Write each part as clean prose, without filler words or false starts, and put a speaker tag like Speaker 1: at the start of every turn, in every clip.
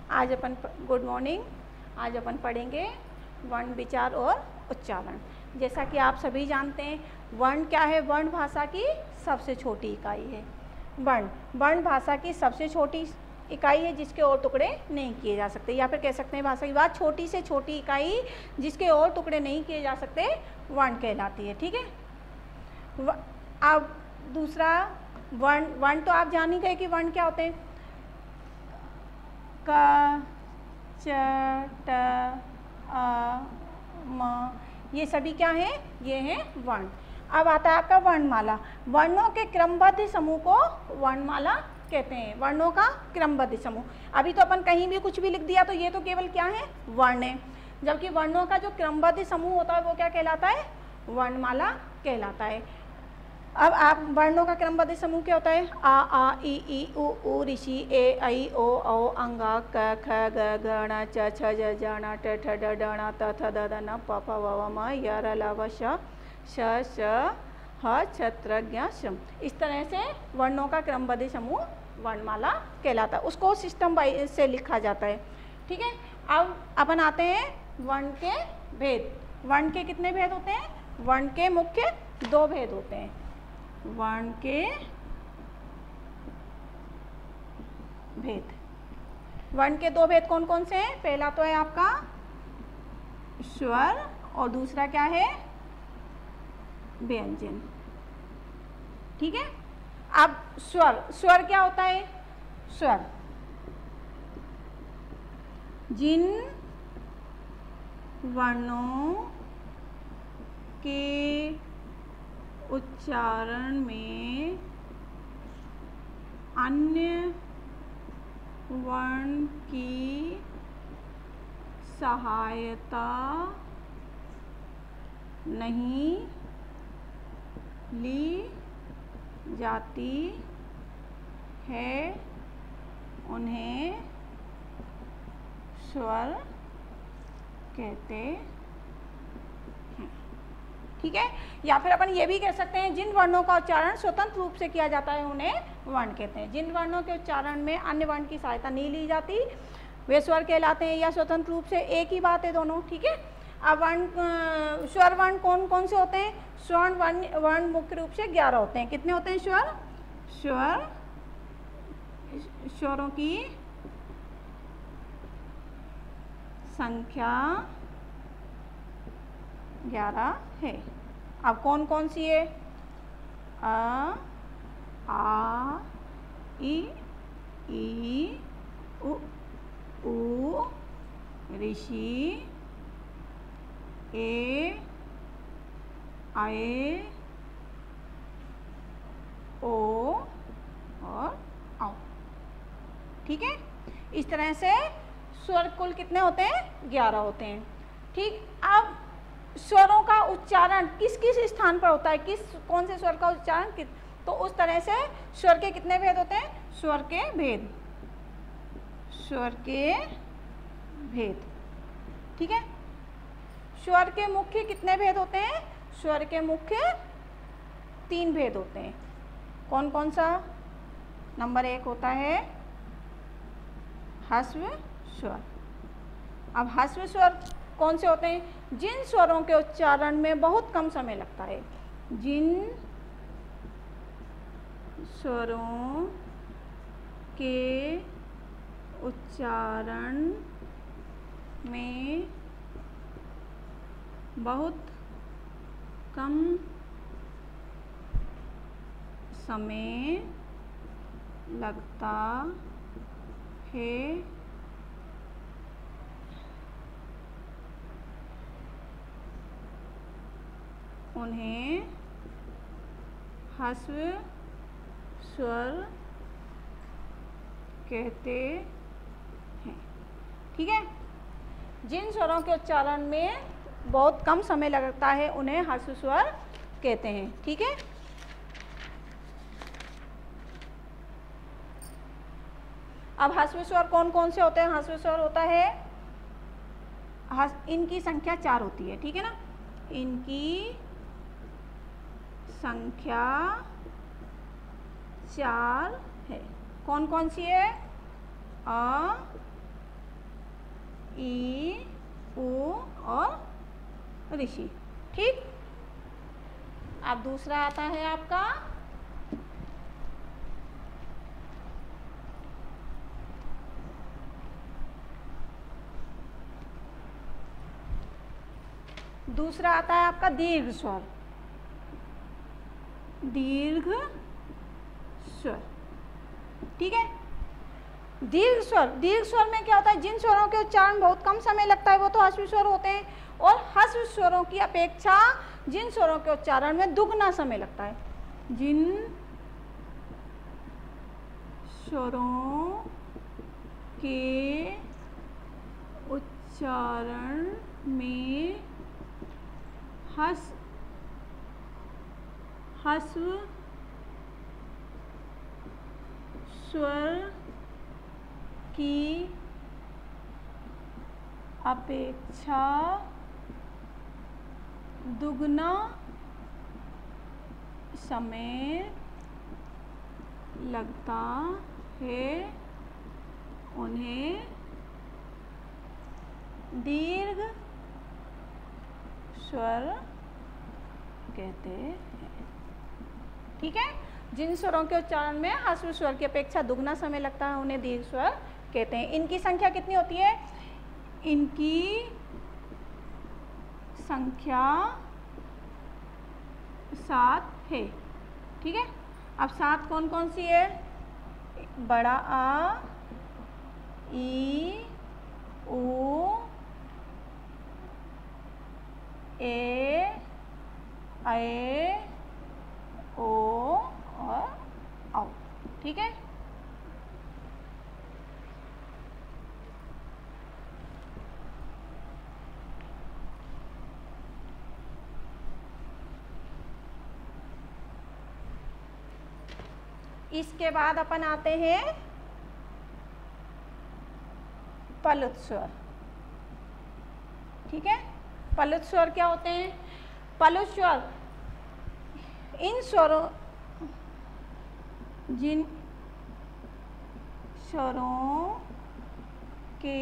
Speaker 1: Good morning. आज अपन पढ़ेंगे वर्ण, विचार और उच्चारण। जैसा कि आप सभी जानते हैं, वर्ण क्या है? वर्ण भाषा की सबसे छोटी इकाई है। वर्ण भाषा की सबसे छोटी इकाई है जिसके और टुकड़े नहीं किए जा सकते, या फिर कह सकते हैं भाषा की बात, छोटी से छोटी इकाई जिसके और टुकड़े नहीं किए जा सकते वर्ण कहलाती है। ठीक है। अब दूसरा वर्ण तो आप जान ही गए कि वर्ण क्या होते हैं। क, च, ट, अ, म, ये सभी क्या हैं? ये हैं वर्ण। अब आता है आपका वर्णमाला। वर्णों के क्रमबद्ध समूह को वर्णमाला कहते हैं। वर्णों का क्रमबद्ध समूह। अभी तो अपन कहीं भी कुछ भी लिख दिया तो ये तो केवल क्या है? वर्ण है। जबकि वर्णों का जो क्रमबद्ध समूह होता है वो क्या कहलाता है? वर्णमाला कहलाता है। अब आप वर्णों का क्रमबद्ध समूह क्या होता है? आ ई उ ऋषि ए ऐ ओ औ अंगा क ख ग घ ण च छ ज ज ण ट ठ ड ढ ण त थ द ध न प फ व व म य र ल व श श ह छ त्र ज्ञ शम। इस तरह से वर्णों का क्रमबद्ध समूह वर्णमाला कहलाता है। उसको सिस्टम वाइज से लिखा जाता है। ठीक है। अब अपन आते हैं वर्ण के भेद। वर्ण के कितने भेद होते हैं? वर्ण के मुख्य दो भेद होते हैं। वर्ण के भेद। वर्ण के दो भेद कौन कौन से हैं? पहला तो है आपका स्वर और दूसरा क्या है? व्यंजन। ठीक है। अब स्वर क्या होता है? स्वर जिन वर्णों के उच्चारण में अन्य वर्ण की सहायता नहीं ली जाती है उन्हें स्वर कहते हैं। ठीक है। या फिर अपन ये भी कह सकते हैं जिन वर्णों का उच्चारण स्वतंत्र रूप से किया जाता है उन्हें वर्ण कहते हैं। जिन वर्णों के उच्चारण में अन्य वर्ण की सहायता नहीं ली जाती वे स्वर कहलाते हैं, या स्वतंत्र रूप से, एक ही बात है दोनों। ठीक है। अब स्वर वर्ण कौन कौन से होते हैं? स्वर्ण वर्ण मुख्य रूप से 11 होते हैं। कितने होते हैं स्वरों की संख्या 11 है। अब कौन कौन सी है? आ ई उ ऋषि ए ऐ ओ और औ। ठीक है। इस तरह से स्वर कुल कितने होते हैं? 11 होते हैं। ठीक। अब स्वरों का उच्चारण किस किस स्थान पर होता है? कौन से स्वर का उच्चारण तो उस तरह से स्वर के कितने भेद होते हैं? स्वर के भेद। ठीक है। स्वर के मुख्य कितने भेद होते हैं? स्वर के मुख्य 3 भेद होते हैं। कौन कौन सा? नंबर 1 होता है ह्रस्व स्वर। अब ह्रस्व स्वर कौन से होते हैं? जिन स्वरों के उच्चारण में बहुत कम समय लगता है। जिन स्वरों के उच्चारण में बहुत कम समय लगता है उन्हें ह्रस्व स्वर कहते हैं। ठीक है। जिन स्वरों के उच्चारण में बहुत कम समय लगता है उन्हें ह्रस्व स्वर कहते हैं। ठीक है। अब ह्रस्व स्वर कौन कौन से होते हैं? ह्रस्व स्वर होता है, इनकी संख्या 4 होती है। ठीक है ना। इनकी संख्या 4 है। कौन कौन सी है? अ, ई, उ और ऋषि। ठीक। अब दूसरा आता है आपका दीर्घ स्वर। दीर्घ स्वर। ठीक है। दीर्घ स्वर में क्या होता है, जिन स्वरों के उच्चारण बहुत कम समय लगता है वो तो ह्रस्व स्वर होते हैं, और ह्रस्व स्वरों की अपेक्षा जिन स्वरों के उच्चारण में दुगना समय लगता है। जिन स्वरों के उच्चारण में ह्रस्व स्वर की अपेक्षा दुगना समय लगता है, उन्हें दीर्घ स्वर कहते हैं। ठीक है। जिन स्वरों के उच्चारण में ह्रस्व स्वर की अपेक्षा दुगना समय लगता है उन्हें दीर्घ स्वर कहते हैं। इनकी संख्या कितनी होती है? इनकी संख्या 7 है। ठीक है। अब 7 कौन कौन सी है? बड़ा आ, ई, उ, ए, ऐ, ओ और औ। ठीक है। इसके बाद अपन आते हैं पलुत स्वर। ठीक है। पलुत स्वर क्या होते हैं? पलुत स्वर इन स्वरों, जिन स्वरों के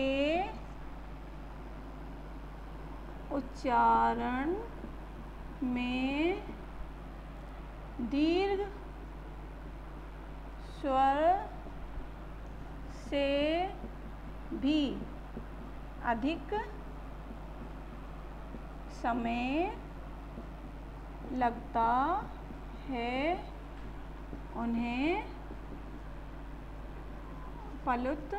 Speaker 1: उच्चारण में दीर्घ स्वर से भी अधिक समय लगता है, उन्हें पलुत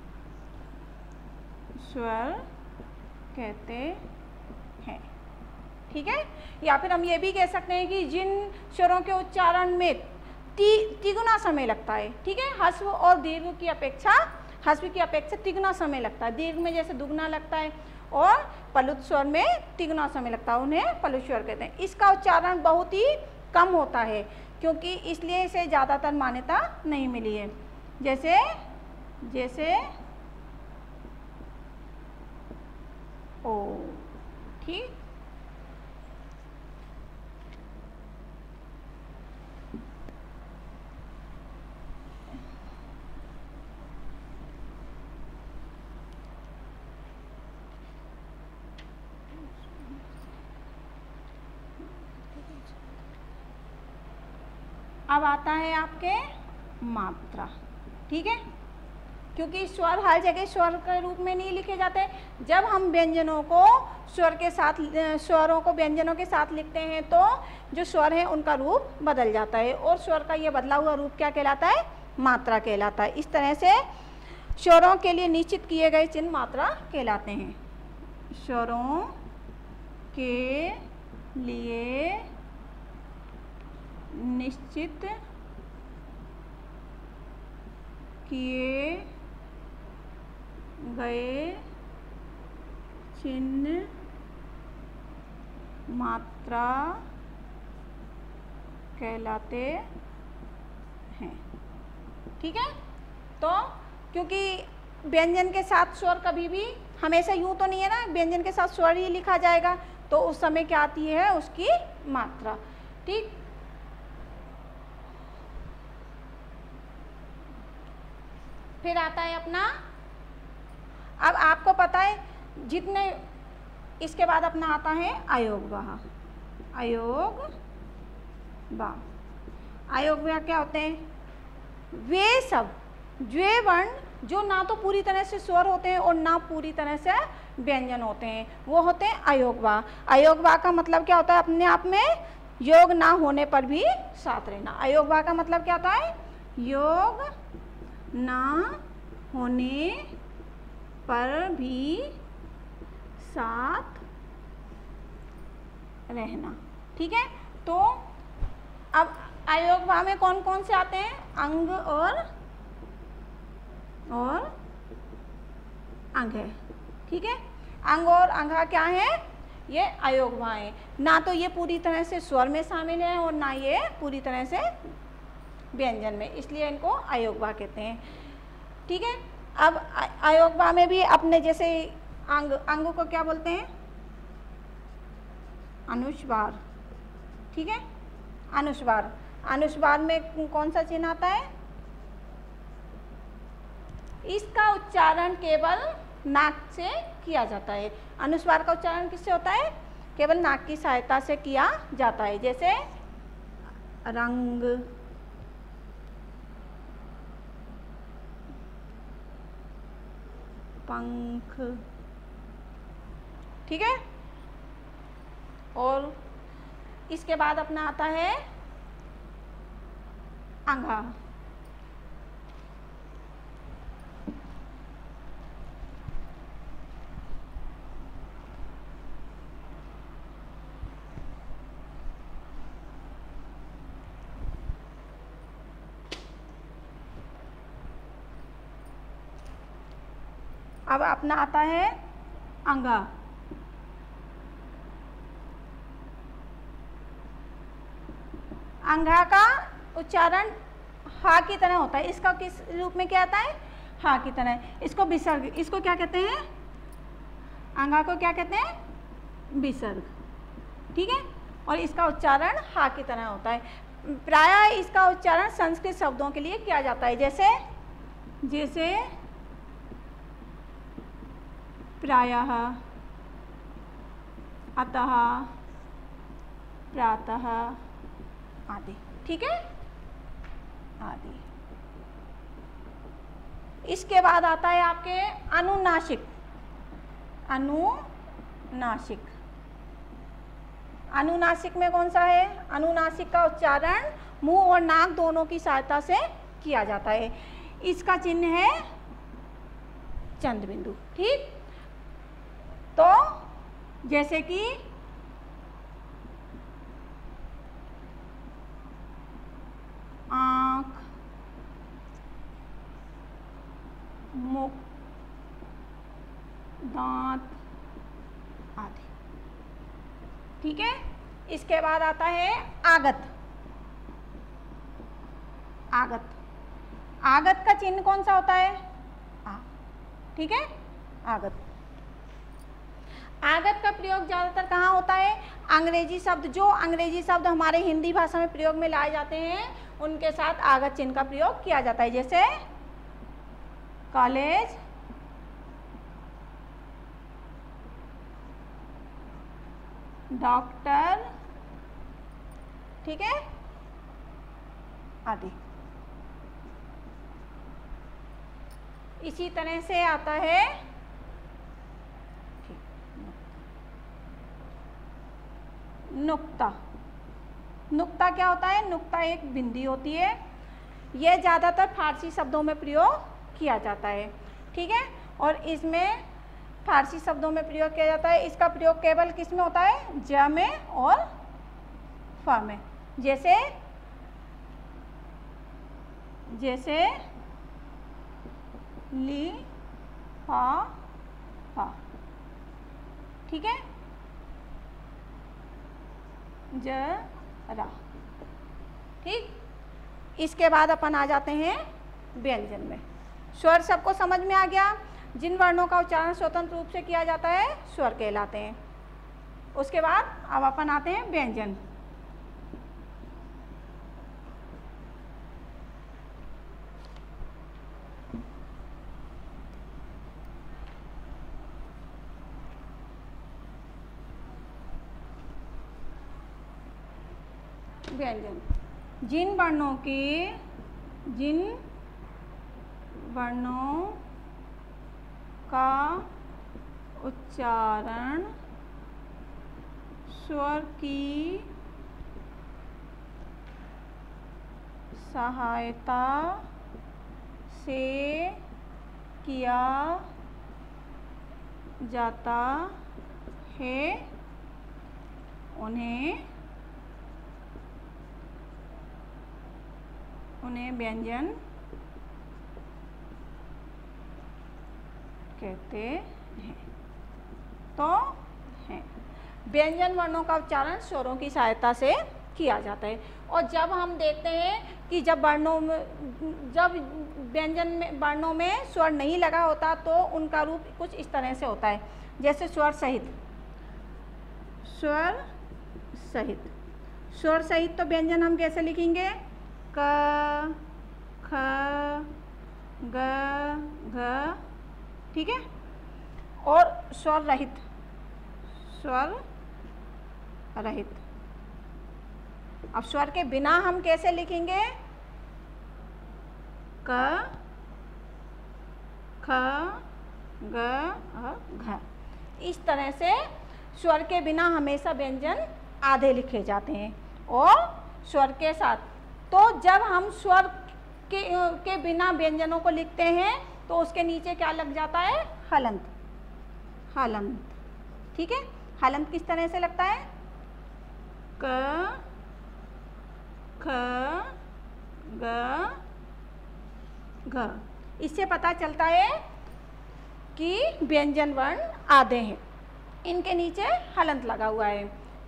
Speaker 1: स्वर कहते हैं। ठीक है। या फिर हम ये भी कह सकते हैं कि जिन स्वरों के उच्चारण में तिगुना समय लगता है। ठीक है। ह्रस्व और दीर्घ की अपेक्षा, ह्रस्व की अपेक्षा तिगुना समय लगता है। दीर्घ में जैसे दुगना लगता है और पलुत स्वर में तिगुना समय लगता है, उन्हें पलुत स्वर कहते हैं। इसका उच्चारण बहुत ही कम होता है, क्योंकि इसलिए इसे ज़्यादातर मान्यता नहीं मिली है। जैसे जैसे ओ। ठीक। अब आता है आपके मात्रा। ठीक है। क्योंकि स्वर हर जगह स्वर के रूप में नहीं लिखे जाते। जब हम व्यंजनों को स्वर के साथ, स्वरों को व्यंजनों के साथ लिखते हैं तो जो स्वर है उनका रूप बदल जाता है, और स्वर का ये बदला हुआ रूप क्या कहलाता है? मात्रा कहलाता है। इस तरह से स्वरों के लिए निश्चित किए गए चिन्ह मात्रा कहलाते हैं। स्वरों के लिए निश्चित किए गए चिन्ह मात्रा कहलाते हैं। ठीक है। तो क्योंकि व्यंजन के साथ स्वर कभी भी हमेशा यूं तो नहीं है ना, व्यंजन के साथ स्वर ही लिखा जाएगा, तो उस समय क्या आती है? उसकी मात्रा। ठीक। फिर आता है अपना अब आपको पता है जितने, इसके बाद अपना आता है अयोगवाह। अयोगवाह, अयोगवाह क्या होते हैं? वे सब वे वर्ण जो ना तो पूरी तरह से स्वर होते हैं और ना पूरी तरह से व्यंजन होते हैं, वो होते हैं अयोगवाह। अयोगवाह का मतलब क्या होता है? अपने आप में योग ना होने पर भी साथ रहना। अयोगवाह का मतलब क्या होता है? योग ना होने पर भी साथ रहना। ठीक है, तो अब अयोगवाह में कौन कौन से आते हैं? अंग और अंग है। ठीक है, अंग और अंगा क्या है? ये अयोगवाह है। ना तो ये पूरी तरह से स्वर में शामिल है और ना ये पूरी तरह से व्यंजन में, इसलिए इनको अयोगवाह कहते हैं। ठीक है, अब अयोगवाह में भी अपने जैसे अंग को क्या बोलते हैं? अनुस्वार। ठीक है, अनुस्वार। अनुस्वार में कौन सा चिन्ह आता है? इसका उच्चारण केवल नाक से किया जाता है। अनुस्वार का उच्चारण किससे होता है? केवल नाक की सहायता से किया जाता है। जैसे रंग, पंख। ठीक है, और इसके बाद अपना आता है अंगा। अब अपना आता है अंगा। अंगा का उच्चारण हा की तरह होता है। इसका किस रूप में क्या आता है? हा की तरह। इसको विसर्ग, इसको क्या कहते हैं? अंगा को क्या कहते हैं? विसर्ग। ठीक है, और इसका उच्चारण हा की तरह होता है। प्रायः इसका उच्चारण संस्कृत शब्दों के लिए किया जाता है। जैसे प्रायः, अतः, प्रातः आदि। ठीक है, आदि। इसके बाद आता है आपके अनुनासिक। अनुनासिक, अनुनासिक में कौन सा है? अनुनासिक का उच्चारण मुंह और नाक दोनों की सहायता से किया जाता है। इसका चिन्ह है चंद्र बिंदु। ठीक, तो जैसे कि आँख, मुख, दांत आदि। ठीक है, इसके बाद आता है आगत। आगत, आगत का चिन्ह कौन सा होता है? आ। ठीक है, आगत। आगत का प्रयोग ज़्यादातर कहाँ होता है? अंग्रेजी शब्द, जो अंग्रेजी शब्द हमारे हिंदी भाषा में प्रयोग में लाए जाते हैं उनके साथ आगत चिन्ह का प्रयोग किया जाता है। जैसे कॉलेज, डॉक्टर, ठीक है, आदि। इसी तरह से आता है नुक्ता। नुक्ता क्या होता है? नुक्ता एक बिंदी होती है। यह ज़्यादातर फारसी शब्दों में प्रयोग किया जाता है। ठीक है, और इसमें फारसी शब्दों में प्रयोग किया जाता है। इसका प्रयोग केवल किस में होता है? ज में और फ में। जैसे ली, फा, फा। ठीक है, जरा। ठीक, इसके बाद अपन आ जाते हैं व्यंजन में। स्वर सबको समझ में आ गया? जिन वर्णों का उच्चारण स्वतंत्र रूप से किया जाता है स्वर कहलाते हैं। उसके बाद अब अपन आते हैं व्यंजन। व्यंजन। जिन वर्णों का उच्चारण स्वर की सहायता से किया जाता है उन्हें व्यंजन कहते हैं। तो है व्यंजन वर्णों का उच्चारण स्वरों की सहायता से किया जाता है। और जब हम देखते हैं कि जब व्यंजन में वर्णों में स्वर नहीं लगा होता तो उनका रूप कुछ इस तरह से होता है, जैसे स्वर सहित। स्वर सहित तो व्यंजन हम कैसे लिखेंगे? क, ख, ग, घ, ठीक है। और स्वर रहित अब स्वर के बिना हम कैसे लिखेंगे? क, ख, ग, घ। इस तरह से स्वर के बिना हमेशा व्यंजन आधे लिखे जाते हैं और स्वर के साथ। तो जब हम स्वर के बिना व्यंजनों को लिखते हैं तो उसके नीचे क्या लग जाता है? हलंत। ठीक है। हलंत किस तरह से लगता है? क, ख, ग, घ। इससे पता चलता है कि व्यंजन वर्ण आधे हैं, इनके नीचे हलंत लगा हुआ है।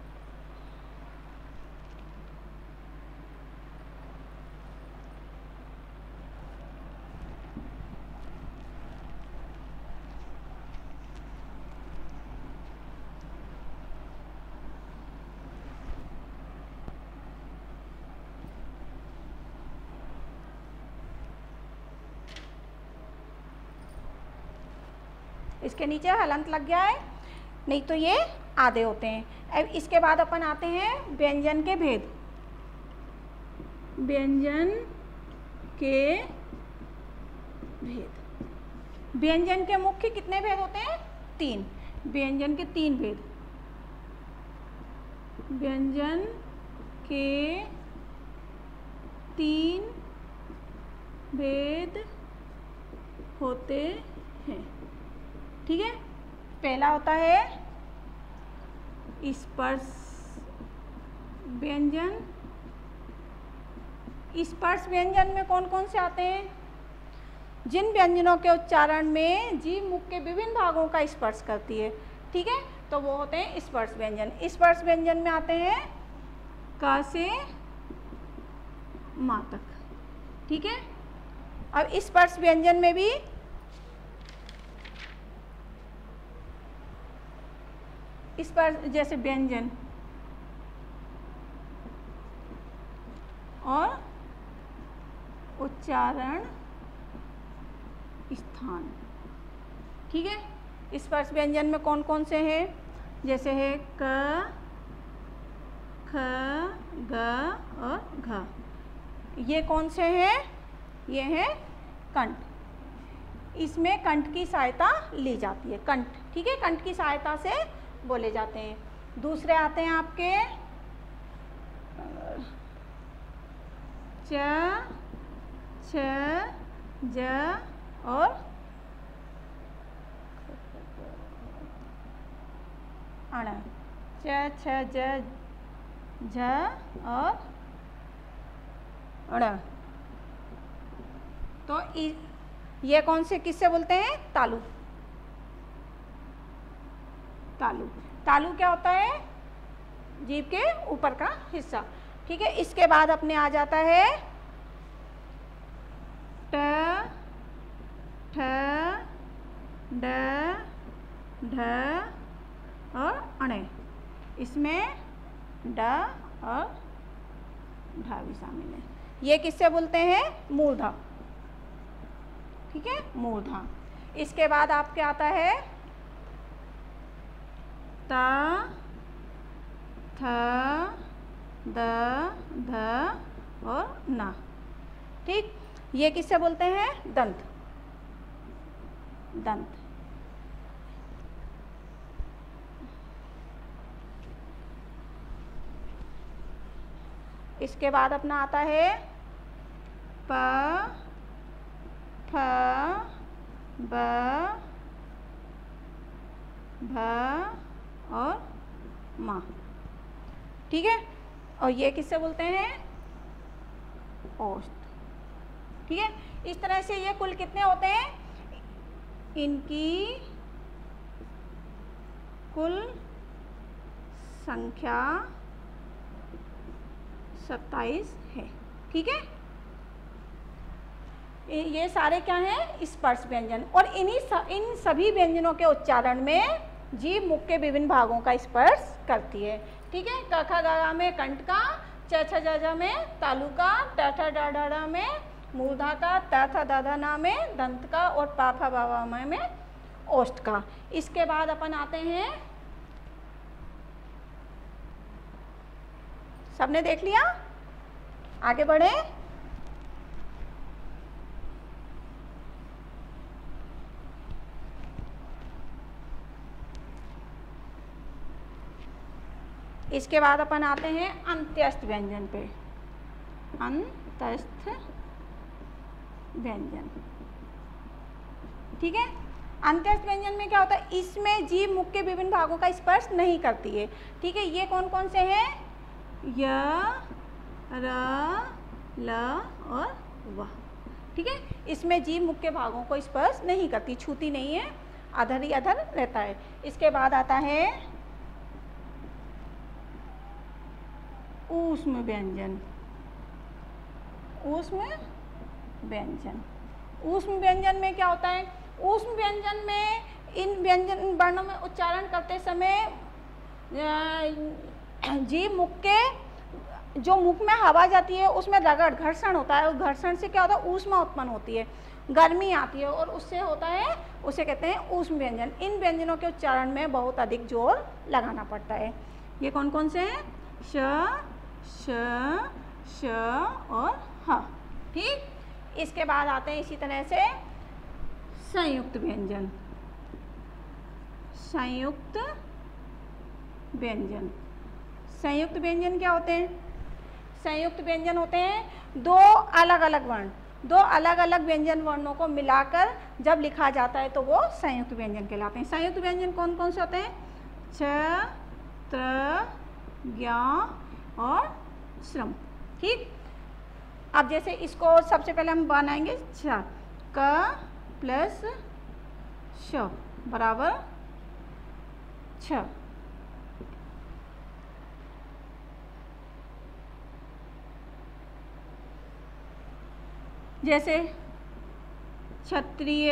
Speaker 1: इसके नीचे हलंत लग गया है, नहीं तो ये आधे होते हैं। अब इसके बाद अपन आते हैं व्यंजन के भेद। व्यंजन के मुख्य कितने भेद होते हैं? 3। व्यंजन के 3 भेद। व्यंजन के 3 भेद होते हैं, ठीक है। पहला होता है स्पर्श व्यंजन। स्पर्श व्यंजन में कौन कौन से आते हैं? जिन व्यंजनों के उच्चारण में जीभ मुख के विभिन्न भागों का स्पर्श करती है, ठीक है, तो वो होते हैं स्पर्श व्यंजन। स्पर्श व्यंजन में आते हैं क से मा तक, ठीक है। अब स्पर्श व्यंजन में भी स्पर्श जैसे व्यंजन और उच्चारण स्थान, ठीक है। स्पर्श व्यंजन में कौन कौन से हैं? जैसे है क, ख, ग और घ। ये कौन से हैं? ये है कंठ। इसमें कंठ की सहायता ली जाती है, कंठ, ठीक है, कंठ की सहायता से बोले जाते हैं। दूसरे आते हैं आपके च, छ, ज और अण। च, छ, ज, झ और अण। तो ये कौन से किससे बोलते हैं? तालु। तालु क्या होता है? जीभ के ऊपर का हिस्सा, ठीक है। इसके बाद अपने आ जाता है ट, ठ, ड, ढ और अणे। इसमें ड और ढ भी शामिल है। ये किससे बोलते हैं? मूर्धा, ठीक है, मूर्धा। इसके बाद आपके आता है ता, थ, द, ध और न। ठीक, ये किससे बोलते हैं? दंत, दंत। इसके बाद अपना आता है प, फ, ब, भ और म। ठीक है, और ये किससे बोलते हैं? ओष्ठ। ठीक है, इस तरह से ये कुल कितने होते हैं? इनकी कुल संख्या 27 है। ठीक है, ये सारे क्या हैं? स्पर्श व्यंजन। और इन सभी व्यंजनों के उच्चारण में जीभ मुख के विभिन्न भागों का स्पर्श करती है। ठीक है, क ख ग घ में कंठ का, च छ ज झ में तालु का, ट ठ ड ढ ढ में मूर्धा का, त थ द ध न में दंत का और प फ ब भ म में ओष्ठ का। इसके बाद अपन आते हैं, सबने देख लिया? आगे बढ़े। इसके बाद अपन आते हैं अंत्यस्थ व्यंजन पे। अंत्यस्थ व्यंजन। ठीक है, अंत्यस्थ व्यंजन में क्या होता है? इसमें जीभ मुख के विभिन्न भागों का स्पर्श नहीं करती है। ठीक है, ये कौन कौन से हैं? य, र, ल और व। ठीक है, इसमें जीभ मुख के भागों को स्पर्श नहीं करती, छूती नहीं है, अधर ही अधर रहता है। इसके बाद आता है ऊष्म व्यंजन। ऊष्म व्यंजन। ऊष्म व्यंजन में क्या होता है? ऊष्म व्यंजन में इन व्यंजन वर्णों में उच्चारण करते समय जीभ मुख के, जो मुख में हवा जाती है उसमें रगड़, घर्षण होता है, और घर्षण से क्या होता है? ऊष्मा उत्पन्न होती है, गर्मी आती है, और उससे होता है, उसे कहते हैं ऊष्म व्यंजन। इन व्यंजनों के उच्चारण में बहुत अधिक जोर लगाना पड़ता है। ये कौन कौन से हैं? श, श, श और ह। ठीक, इसके बाद आते हैं इसी तरह से संयुक्त व्यंजन। संयुक्त व्यंजन। संयुक्त व्यंजन क्या होते हैं? संयुक्त व्यंजन होते हैं दो अलग अलग वर्ण, दो अलग अलग व्यंजन वर्णों को मिलाकर जब लिखा जाता है तो वो संयुक्त व्यंजन कहलाते हैं। संयुक्त व्यंजन कौन कौन से होते हैं? छ, त्र, ज्ञ और श्रम। ठीक, अब जैसे इसको सबसे पहले हम बनाएंगे छ, क प्लस श बराबर छ। जैसे क्षत्रिय,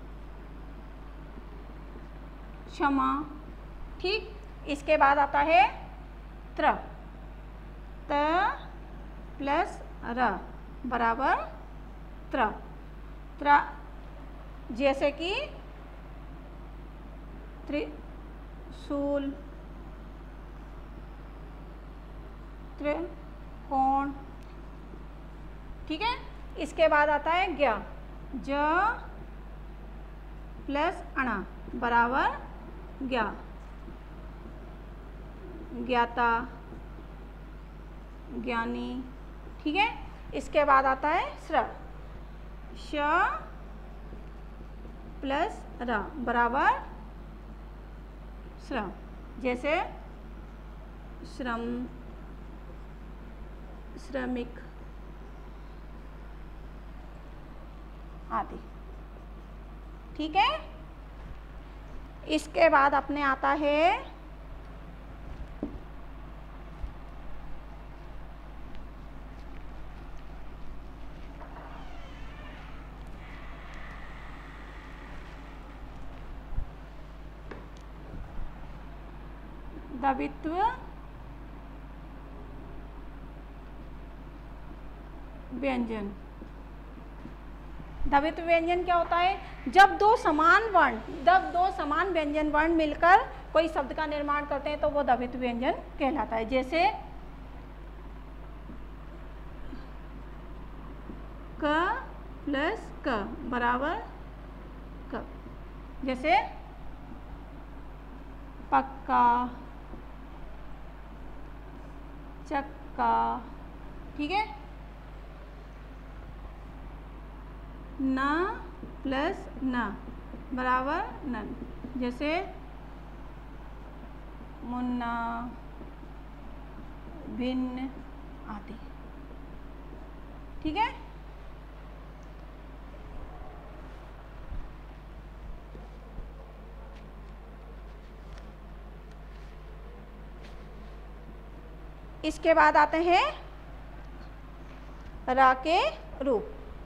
Speaker 1: क्षमा। ठीक, इसके बाद आता है त्र, त प्लस र बराबर त्र। त्र जैसे कि त्रिशूल, त्रिकोण। ठीक है, इसके बाद आता है ज्ञ, ज प्लस अणा बराबर ज्ञ, ज्ञाता, ज्ञानी। ठीक है, इसके बाद आता है श्र, श प्लस र बराबर श्रम। जैसे श्रम, श्रमिक आदि। ठीक है, इसके बाद अपने आता है द्वित्व व्यंजन। द्वित्व व्यंजन क्या होता है? जब दो समान व्यंजन वर्ण मिलकर कोई शब्द का निर्माण करते हैं तो वो द्वित्व व्यंजन कहलाता है। जैसे क प्लस क बराबर क। जैसे पक्का, चक्का, ठीक है। न प्लस न बराबर नन। जैसे मुन्ना, भिन्न आदि, ठीक है। इसके बाद आते हैं रा के रूप।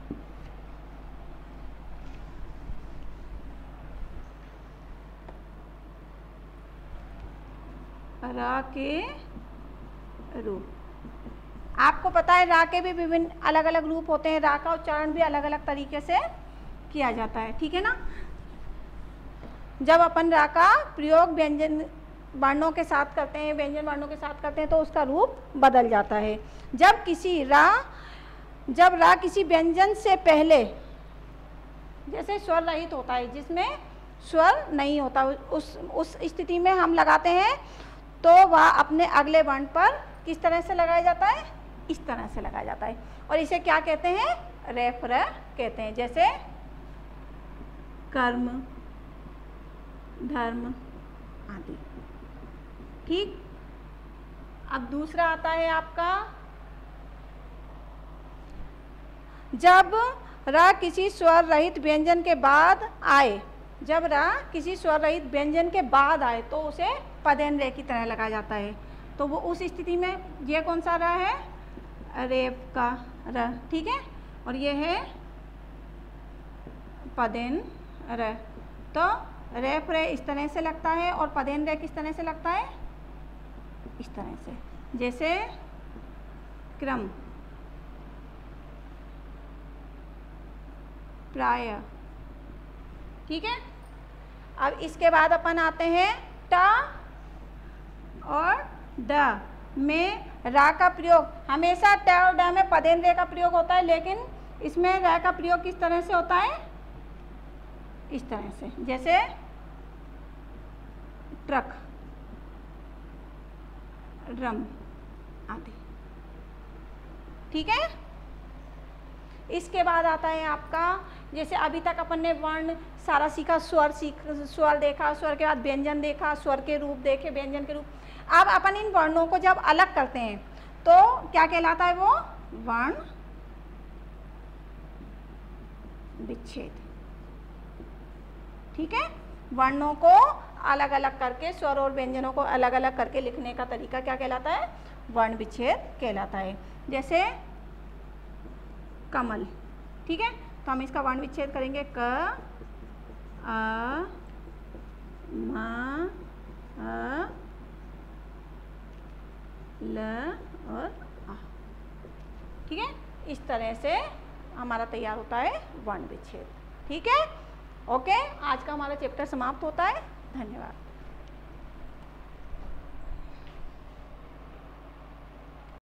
Speaker 1: रा के रूप, आपको पता है रा के भी विभिन्न अलग अलग रूप होते हैं। रा का उच्चारण भी अलग अलग तरीके से किया जाता है, ठीक है ना। जब अपन रा का प्रयोग व्यंजन वर्णों के साथ करते हैं, व्यंजन वर्णों के साथ करते हैं तो उसका रूप बदल जाता है। जब रा किसी व्यंजन से पहले, जैसे स्वर रहित होता है जिसमें स्वर नहीं होता, उस स्थिति में हम लगाते हैं तो वह अपने अगले वर्ण पर किस तरह से लगाया जाता है, इस तरह से लगाया जाता है। और इसे क्या कहते हैं, रेफ र कहते हैं। जैसे कर्म, धर्म आदि, ठीक। अब दूसरा आता है आपका, जब रा किसी स्वर रहित व्यंजन के बाद आए, जब रा किसी स्वर रहित व्यंजन के बाद आए तो उसे पदेन रे की तरह लगाया जाता है। तो वो उस स्थिति में ये कौन सा रा है, रेफ का र, ठीक है। और ये है पदेन र। तो रेफ रे इस तरह से लगता है और पदेन रे किस तरह से लगता है, इस तरह से। जैसे क्रम, प्राय, ठीक है। अब इसके बाद अपन आते हैं ट और ड में रा का प्रयोग। हमेशा ट और ड में पदेन रे का प्रयोग होता है, लेकिन इसमें रा का प्रयोग किस तरह से होता है, इस तरह से। जैसे ट्रक, ड्रम आदि, ठीक है। इसके बाद आता है आपका, जैसे अभी तक अपन ने वर्ण सारा सीखा, स्वर देखा, स्वर के बाद व्यंजन देखा, स्वर के रूप देखे, व्यंजन के रूप। अब अपन इन वर्णों को जब अलग करते हैं तो क्या कहलाता है, वो वर्ण विच्छेद, ठीक है। वर्णों को अलग अलग करके, स्वर और व्यंजनों को अलग अलग करके लिखने का तरीका क्या कहलाता है, वर्ण विच्छेद कहलाता है। जैसे कमल, ठीक है। तो हम इसका वर्ण विच्छेद करेंगे, क अ म अ ल और आ, ठीक है। इस तरह से हमारा तैयार होता है वर्ण विच्छेद, ठीक है। ओके, आज का हमारा चैप्टर समाप्त होता है। धन्यवाद।